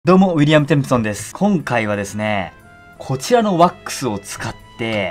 どうも、ウィリアム・テンプソンです。今回はですね、こちらのワックスを使って、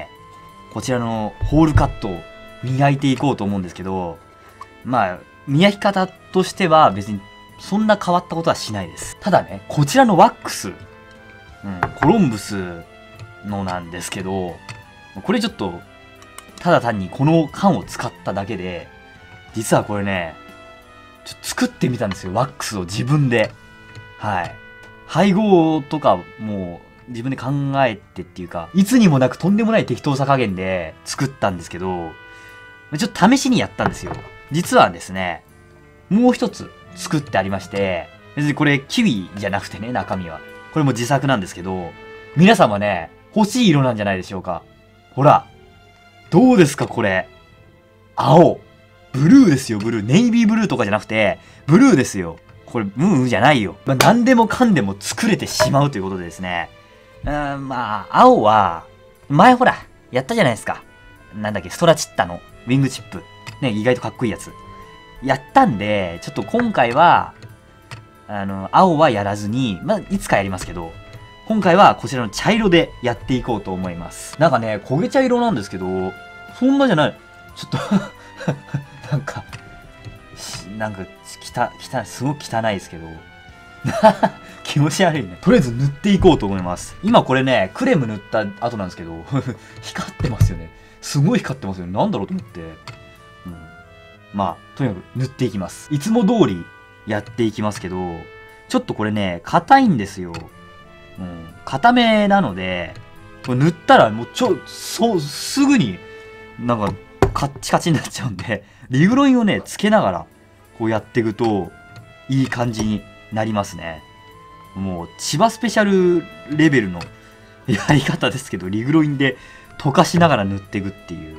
こちらのホールカットを磨いていこうと思うんですけど、まあ、磨き方としては別にそんな変わったことはしないです。ただね、こちらのワックス、コロンブスのなんですけど、これちょっと、ただ単にこの缶を使っただけで、実はこれね、ちょっと作ってみたんですよ、ワックスを自分で。はい。配合とかも自分で考えてっていうか、いつにもなくとんでもない適当さ加減で作ったんですけど、ちょっと試しにやったんですよ。実はですね、もう一つ作ってありまして、別にこれキウイじゃなくてね、中身は。これも自作なんですけど、皆様ね、欲しい色なんじゃないでしょうか。ほら、どうですかこれ。青。ブルーですよ、ブルー。ネイビーブルーとかじゃなくて、ブルーですよ。これ、じゃないよ。何でもかんでも作れてしまうということでですね。青は、前ほら、やったじゃないですか。なんだっけ、ストラチッタのウィングチップ。ね、意外とかっこいいやつ。やったんで、ちょっと今回は、青はやらずに、いつかやりますけど、今回はこちらの茶色でやっていこうと思います。なんかね、焦げ茶色なんですけど、そんなじゃない。ちょっとすごく汚いですけど。気持ち悪いね。とりあえず塗っていこうと思います。今これね、クレーム塗った後なんですけど、光ってますよね。すごい光ってますよね。なんだろうと思って。とにかく塗っていきます。いつも通りやっていきますけど、ちょっとこれね、硬いんですよ。硬めなので、これ塗ったらもうすぐに、カッチカチになっちゃうんで、リグロインをね、つけながら、こうやっていくと、いい感じになりますね。もう、千葉スペシャルレベルのやり方ですけど、リグロインで溶かしながら塗っていくっていう。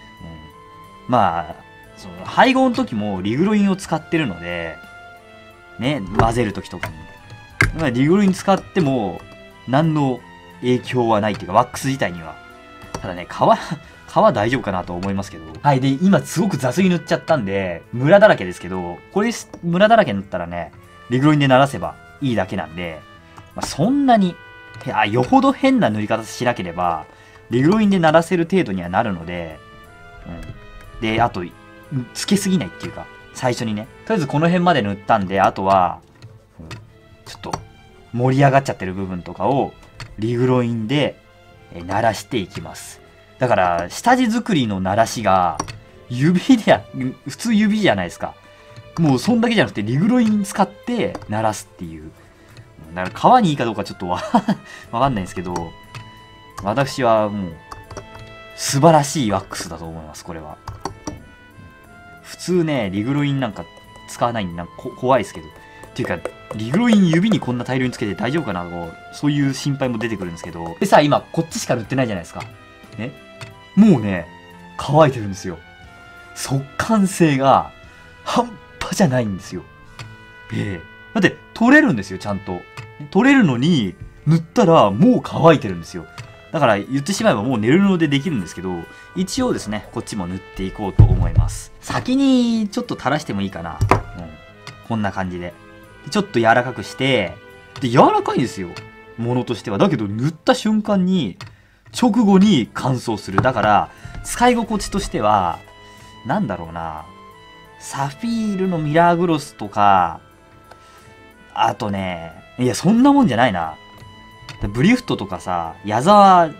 その配合の時もリグロインを使ってるので、ね、混ぜる時とかに。リグロイン使っても、何の影響はないっていうか、ワックス自体には。ただね、皮大丈夫かなと思いますけど。はい。で、今すごく雑に塗っちゃったんで、ムラだらけですけど、これ、ムラだらけ塗ったらね、リグロインで鳴らせばいいだけなんで、そんなに、よほど変な塗り方しなければ、リグロインで鳴らせる程度にはなるので、で、あと、つけすぎないっていうか、最初にね。とりあえずこの辺まで塗ったんで、あとは、ちょっと、盛り上がっちゃってる部分とかを、リグロインで、鳴らしていきます。だから、下地作りの鳴らしが、普通指じゃないですか。もうそんだけじゃなくて、リグロイン使って鳴らすっていう。だから、皮にいいかどうかちょっとわかんないんですけど、私はもう、素晴らしいワックスだと思います、これは。普通ね、リグロインなんか使わないんで、怖いですけど。っていうか、リグロイン指にこんな大量につけて大丈夫かなと、そういう心配も出てくるんですけど。でさ、今、こっちしか塗ってないじゃないですか。ね。もうね、乾いてるんですよ。速乾性が半端じゃないんですよ。だって、取れるんですよ、ちゃんと。取れるのに、塗ったらもう乾いてるんですよ。だから言ってしまえばもうネル布でできるんですけど、一応ですね、こっちも塗っていこうと思います。先にちょっと垂らしてもいいかな。こんな感じで。ちょっと柔らかくして、で、柔らかいんですよ。ものとしては。だけど塗った瞬間に、直後に乾燥する。だから、使い心地としては、なんだろうな。サフィールのミラーグロスとか、あとね、いや、そんなもんじゃないな。ブリフトとかさ、矢沢、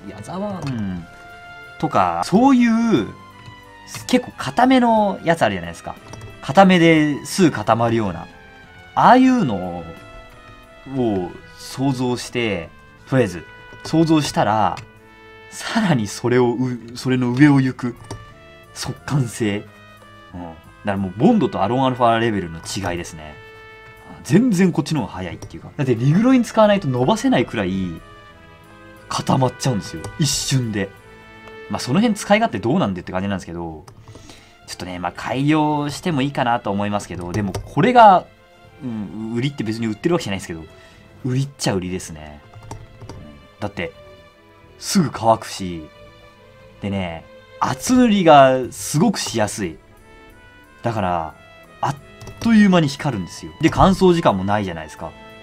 とか、そういう、結構固めのやつあるじゃないですか。固めですぐ固まるような。ああいうのを想像して、とりあえず想像したら、さらにそれの上を行く速乾性。だからもうボンドとアロンアルファレベルの違いですね。全然こっちの方が早いっていうか。だってリグロイン使わないと伸ばせないくらい固まっちゃうんですよ。一瞬で。その辺使い勝手どうなんでって感じなんですけど、ちょっとね、改良してもいいかなと思いますけど、でもこれが、売りって別に売ってるわけじゃないですけど、売りっちゃ売りですね。だって、すぐ乾くし、でね、厚塗りがすごくしやすい。だから、あっという間に光るんですよ。で、乾燥時間もないじゃないですか。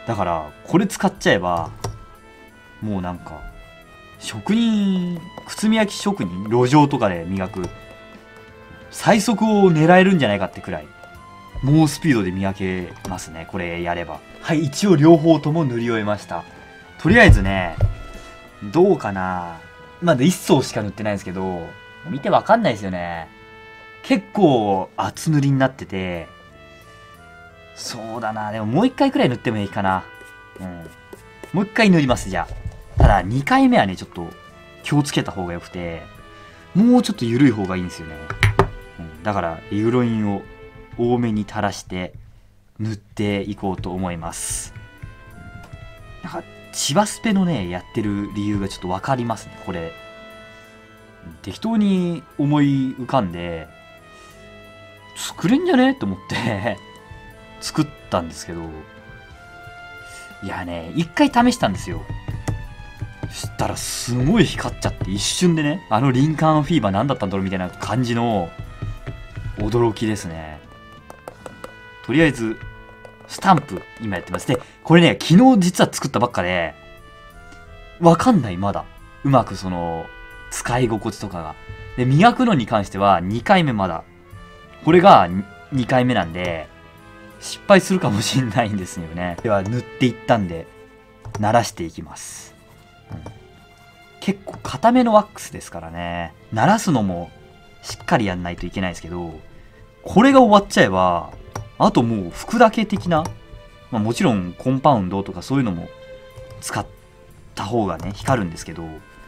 だからこれ使っちゃえばもうなんか職人、靴磨き職人、路上とかで磨く最速を狙えるんじゃないかってくらい猛スピードで磨けますね、これやれば。はい、一応両方とも塗り終えました。とりあえずね、どうかな、まだ1層しか塗ってないんですけど、見てわかんないですよね。結構厚塗りになってて、そうだな、でももう1回くらい塗ってもいいかな。もう1回塗ります、じゃあ。ただ2回目はね、ちょっと気をつけた方がよくて、もうちょっと緩い方がいいんですよね。だからリグロインを多めに垂らして塗っていこうと思います。なんか千葉スペのねやってる理由がちょっと分かりますね。これ適当に思い浮かんで作れんじゃねと思って作ったんですけど、いやね一回試したんですよ。そしたらすごい光っちゃって、一瞬でね、あのリンカーンフィーバー何だったんだろうみたいな感じの驚きですね。とりあえずスタンプ今やってます。でこれね昨日実は作ったばっかでわかんない、まだうまくその使い心地とかが。で磨くのに関しては2回目、まだこれが2回目なんで失敗するかもしれないんですよね。では塗っていったんで慣らしていきます。結構固めのワックスですからね、慣らすのもしっかりやんないといけないですけど、これが終わっちゃえばあともう拭くだけ的な、もちろんコンパウンドとかそういうのも使った方がね光るんですけど、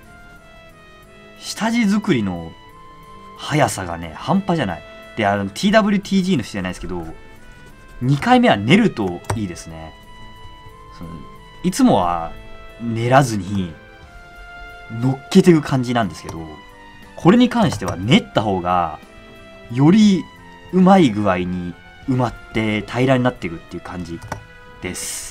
下地作りの速さがね半端じゃない。でTWTG の人じゃないですけど、2回目は練るといいですね。いつもは練らずに乗っけていく感じなんですけど、これに関しては練った方がよりうまい具合に埋まって平らになっていくっていう感じです。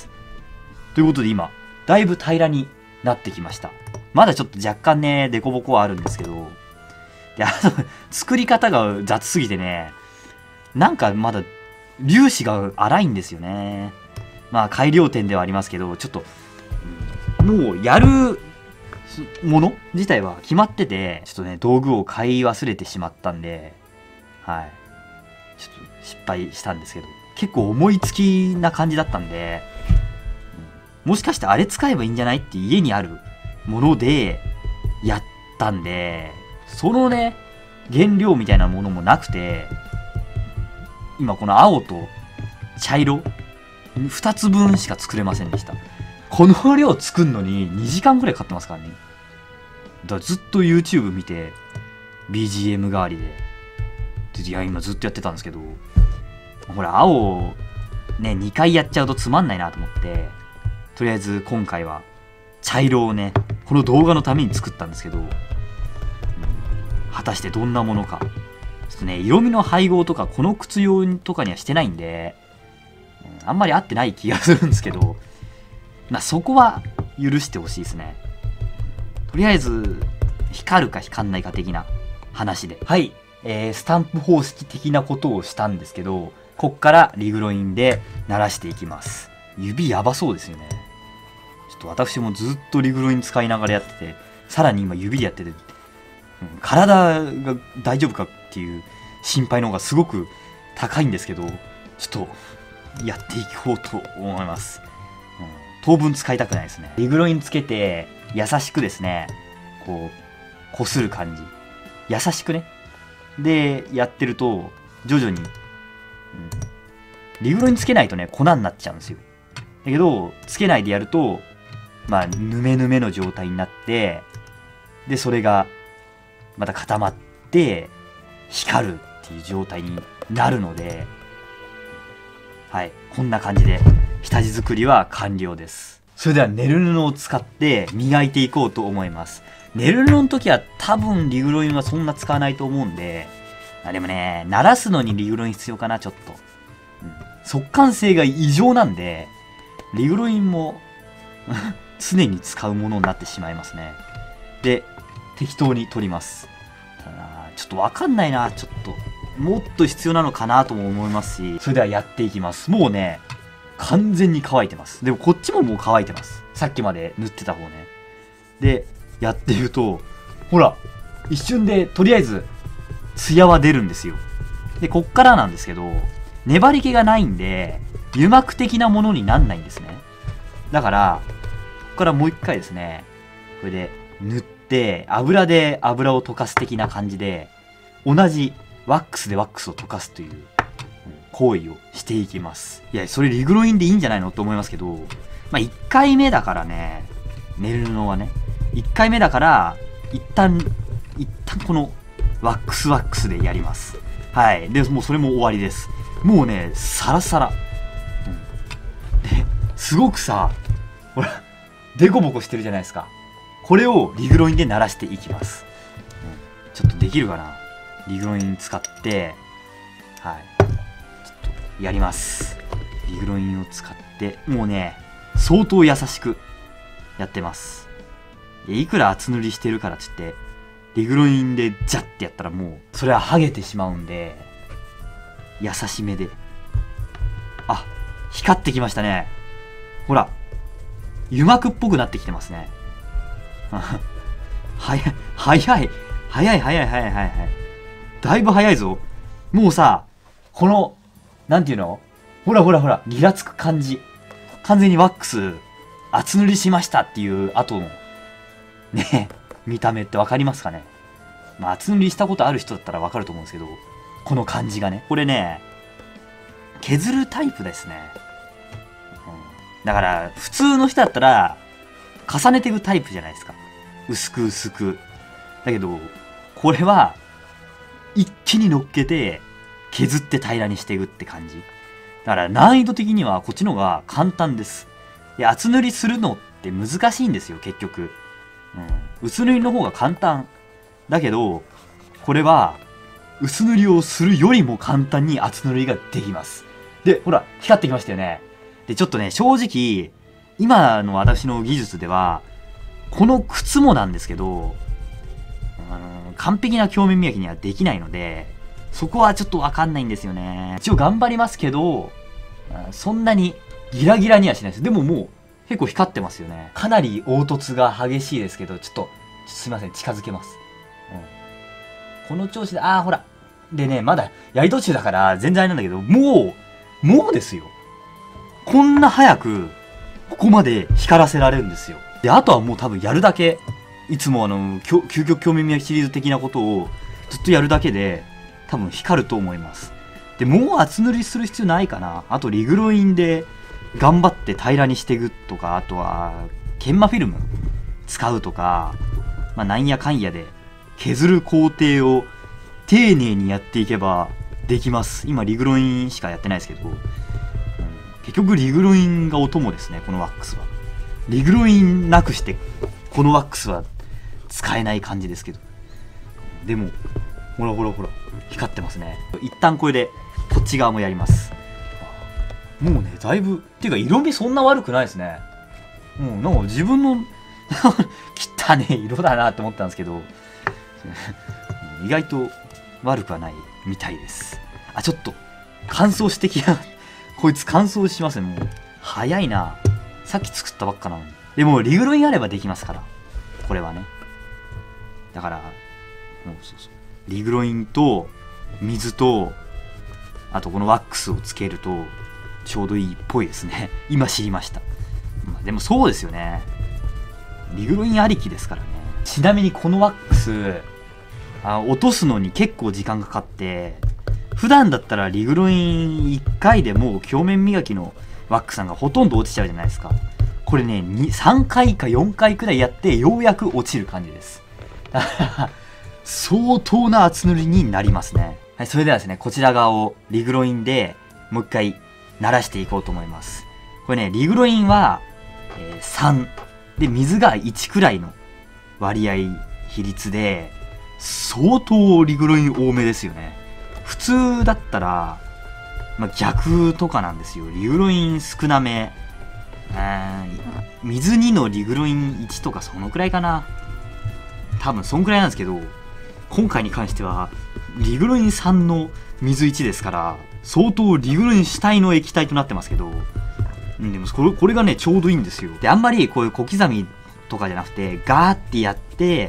ということで今だいぶ平らになってきました。まだちょっと若干ねデコボコはあるんですけど、であと作り方が雑すぎてね、なんかまだ粒子が粗いんですよね。まあ改良点ではありますけど、ちょっともうやるもの自体は決まってて、ちょっとね道具を買い忘れてしまったんで、はいちょっと失敗したんですけど、結構思いつきな感じだったんで、もしかしてあれ使えばいいんじゃないって家にあるものでやったんで、そのね原料みたいなものもなくて、今この青と茶色2つ分しか作れませんでした。この量作るのに2時間くらいかかってますからね。だからずっと YouTube 見て BGM 代わりで、いや今ずっとやってたんですけど、ほら青ね2回やっちゃうとつまんないなと思って、とりあえず今回は茶色をねこの動画のために作ったんですけど、果たしてどんなものか。ちょっとね色味の配合とかこの靴用とかにはしてないんで、あんまり合ってない気がするんですけど、まあそこは許してほしいですね。とりあえず光るか光んないか的な話で、はい、スタンプ方式的なことをしたんですけど、こっからリグロインで鳴らしていきます。指やばそうですよね。ちょっと私もずっとリグロイン使いながらやってて、さらに今指でやってて、体が大丈夫かっていう心配の方がすごく高いんですけど、ちょっとやっていこうと思います。当分使いたくないですね。リグロインつけて優しくですね、こうこする感じ、優しくねでやってると徐々に、リグロインつけないとね粉になっちゃうんですよ。だけどつけないでやるとまあぬめぬめの状態になって、でそれがまた固まって光るっていう状態になるので、はい、こんな感じで下地作りは完了です。それではネル布を使って磨いていこうと思います。ネル布の時は多分リグロインはそんな使わないと思うんで、でもね鳴らすのにリグロイン必要かな、ちょっと、速乾性が異常なんでリグロインも常に使うものになってしまいますね。で適当に取ります。ただちょっとわかんないな、ちょっともっと必要なのかなとも思いますし、それではやっていきます。もうね完全に乾いてます。でもこっちももう乾いてます。さっきまで塗ってた方ね。で、やってると、ほら、一瞬でとりあえず、ツヤは出るんですよ。で、こっからなんですけど、粘り気がないんで、油膜的なものになんないんですね。だから、ここからもう一回ですね、これで塗って、油で油を溶かす的な感じで、同じワックスでワックスを溶かすという行為をしていきます。いや、それリグロインでいいんじゃないのと思いますけど、まあ、1回目だからね、寝るのはね、1回目だから、一旦このワックスでやります。はい。で、もうそれも終わりです。もうね、サラサラ。で、すごくさ、ほら、デコボコしてるじゃないですか。これをリグロインで鳴らしていきます。ちょっとできるかな、リグロイン使って、はい。ちょっとやります。リグロインを使って、もうね、相当優しくやってます。いくら厚塗りしてるからっつって、リグロインでジャッてやったらもう、それは剥げてしまうんで、優しめで。あ、光ってきましたね。ほら、油膜っぽくなってきてますね。早い。だいぶ早いぞ。もうさ、この、なんていうの？ほら、ギラつく感じ。完全にワックス、厚塗りしましたっていう後の、ね、見た目ってわかりますかね？まあ、厚塗りしたことある人だったらわかると思うんですけど、この感じがね。これね、削るタイプですね。だから、普通の人だったら、重ねていくタイプじゃないですか。薄く。だけど、これは、一気に乗っけて、削って平らにしていくって感じ。だから難易度的にはこっちの方が簡単です。で、厚塗りするのって難しいんですよ、結局。薄塗りの方が簡単。だけど、これは、薄塗りをするよりも簡単に厚塗りができます。で、ほら、光ってきましたよね。で、ちょっとね、正直、今の私の技術では、この靴もなんですけど、完璧な鏡面磨きにはできないので、そこはちょっとわかんないんですよね。一応頑張りますけど、そんなにギラギラにはしないです。でももう結構光ってますよね。かなり凹凸が激しいですけど、ちょっとすいません、近づけます。この調子で、ほら。でね、まだやり途中だから全然あれなんだけど、もうですよ。こんな早く、ここまで光らせられるんですよ。で、あとはもう多分やるだけ、いつも究極鏡面磨きシリーズ的なことをずっとやるだけで、多分光ると思います。で、もう厚塗りする必要ないかな。あとリグロインで頑張って平らにしていくとか、あとは研磨フィルム使うとか、まあなんやかんやで削る工程を丁寧にやっていけばできます。今リグロインしかやってないですけど、結局リグロインがお供ですね、このワックスは。リグロインなくしてこのワックスは使えない感じですけど。でも、ほら、光ってますね。一旦これでこっち側もやります。もうね、だいぶ、っていうか色味そんな悪くないですね。なんか自分の汚ね色だなって思ったんですけど、意外と悪くはないみたいです。ちょっと乾燥してきやこいつ乾燥しますね。もう早いな。さっき作ったばっかなのに。でもリグロインあればできますから、これはね。だからそうリグロインと水と、あとこのワックスをつけるとちょうどいいっぽいですね。今知りました。でもそうですよね。リグロインありきですからね。ちなみにこのワックス落とすのに結構時間かかって、普段だったらリグロイン1回でもう鏡面磨きのワックスさんがほとんど落ちちゃうじゃないですか。これね、3回か4回くらいやってようやく落ちる感じです。相当な厚塗りになりますね。はい、それではですね、こちら側をリグロインでもう一回慣らしていこうと思います。これね、リグロインは、3で水が1くらいの割合比率で相当リグロイン多めですよね。普通だったら、逆とかなんですよ。リグロイン少なめ、水2のリグロイン1とかそのくらいかな。多分そんくらいなんですけど、今回に関してはリグロイン3の水1ですから、相当リグロイン主体の液体となってますけど、 でもこれがね、ちょうどいいんですよ。で、あんまりこういう小刻みとかじゃなくて、ガーってやって、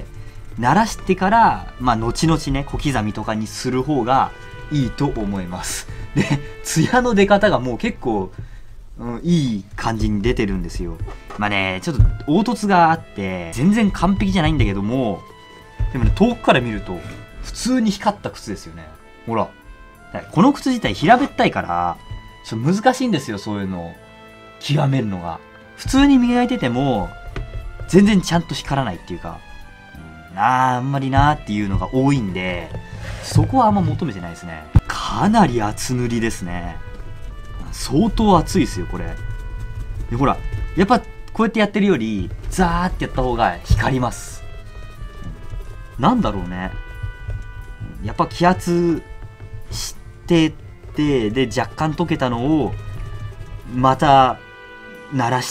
慣らしてから、まあ、後々ね、小刻みとかにする方がいいと思います。で、ツヤの出方がもう結構、いい感じに出てるんですよ。まあね、ちょっと凹凸があって、全然完璧じゃないんだけども、でもね、遠くから見ると、普通に光った靴ですよね。ほら。この靴自体平べったいから、ちょっと難しいんですよ、そういうのを極めるのが。普通に磨いてても、全然ちゃんと光らないっていうか、あんまりなーっていうのが多いんで、そこはあんま求めてないですね。かなり厚塗りですね。相当厚いですよ、これ。で、ほら、やっぱこうやってやってるより、ザーってやった方が光ります。なんだろうね。やっぱ気圧してって、で、若干溶けたのを、また、慣らして、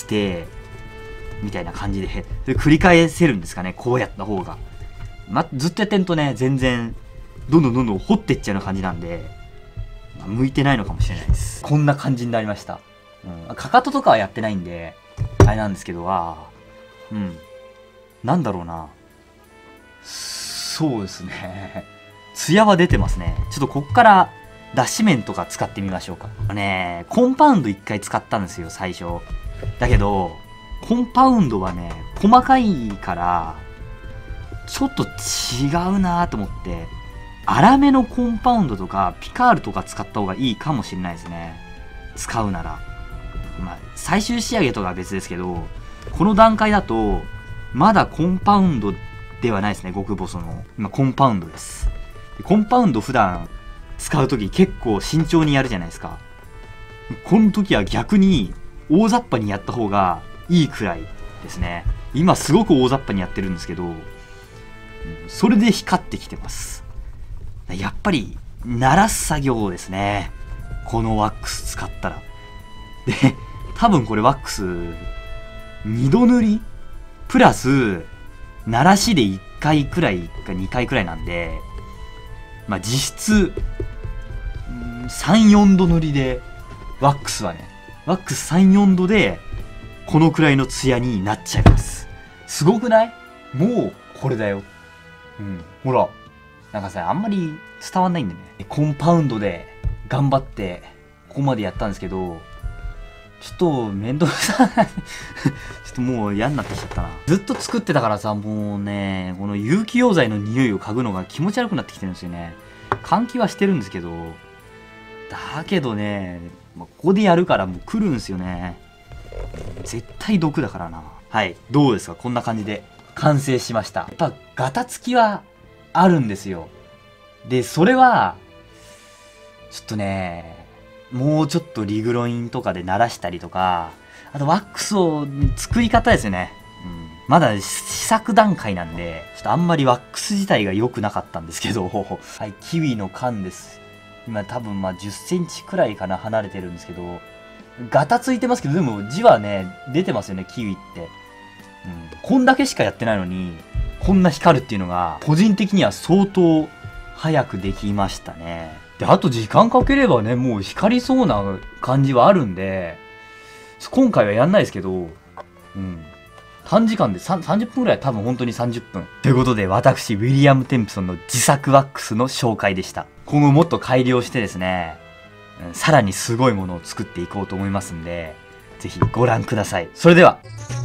みたいな感じで、繰り返せるんですかね、こうやった方が。ずっとやってんとね、全然、どんどん掘っていっちゃうような感じなんで、向いてないのかもしれないです。こんな感じになりました。かかととかはやってないんで、あれなんですけど、なんだろうな。そうですね。ツヤは出てますね。ちょっとこっから脱脂綿とか使ってみましょうか。コンパウンド一回使ったんですよ、最初。だけど、コンパウンドはね、細かいから、ちょっと違うなと思って、粗めのコンパウンドとか、ピカールとか使った方がいいかもしれないですね。使うなら。まあ、最終仕上げとかは別ですけど、この段階だと、まだコンパウンドではないですね、極細の。今、コンパウンドです。コンパウンド普段使うとき結構慎重にやるじゃないですか。この時は逆に大雑把にやった方がいいくらいですね。今すごく大雑把にやってるんですけど、それで光ってきてます。やっぱり慣らす作業ですね。このワックス使ったら。で、多分これワックス2度塗りプラス慣らしで1回くらいか2回くらいなんで、まあ実質3、4度塗りでワックス3、4度でこのくらいのツヤになっちゃいます。すごくない？もうこれだよ。ほら。なんかさ、あんまり伝わんないんでね。コンパウンドで頑張ってここまでやったんですけど、ちょっと面倒くさい。ちょっともう嫌になってきちゃったな。ずっと作ってたからさ、もうね、この有機溶剤の匂いを嗅ぐのが気持ち悪くなってきてるんですよね。換気はしてるんですけど、だけどね、ここでやるからもう来るんですよね。絶対毒だからな。はい、どうですか？こんな感じで完成しました。やっぱガタつきはあるんですよ。で、それは、ちょっとね、もうちょっとリグロインとかで慣らしたりとか、あとワックスを作り方ですよね。まだ試作段階なんで、ちょっとあんまりワックス自体が良くなかったんですけど、はい、キウイの缶です。今多分10センチくらいかな、離れてるんですけど、ガタついてますけど、でも字はね、出てますよね、キウイって。こんだけしかやってないのに、こんな光るっていうのが、個人的には相当早くできましたね。で、あと時間かければね、もう光りそうな感じはあるんで、今回はやんないですけど、短時間で30分くらい、多分本当に30分。ということで、私、ウィリアム・テンプソンの自作ワックスの紹介でした。今後もっと改良してですね、さらにすごいものを作っていこうと思いますんで、ぜひご覧ください。それでは。